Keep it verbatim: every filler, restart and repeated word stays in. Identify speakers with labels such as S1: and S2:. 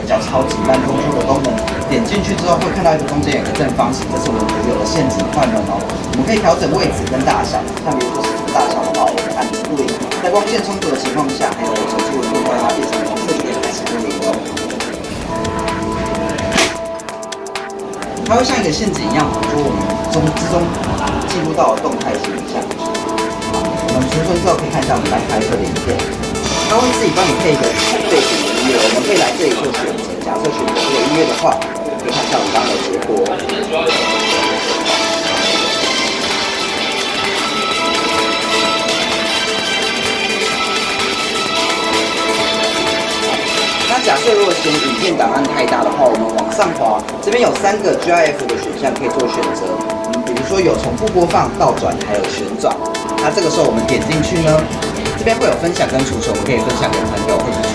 S1: 较超级慢工作的功能。点进去之后会看到一个中间有个正方形，这是我们独有的陷阱换人哦。我们可以调整位置跟大小，像比如说尺寸大小的话，我们按零度零，在光线充足的情况下，还有手机温度让它变成红色一点还是不零哦。它会像一个陷阱一样，捕捉我们中之中记录到的动态形象。我们储存之后可以看一下我们来拍摄的影片，它会自己帮你配一个背景音乐，我们可以来这里做选择。假设选择这个音乐的话，可以看一下我们刚刚的结果。那假设如果嫌影片档案太大的话，我们往上滑，这边有三个 G I F 的选项可以做选择。嗯，比如说有重复播放、倒转，还有旋转。那这个时候我们点进去呢，这边会有分享跟储存，我们可以分享给朋友或者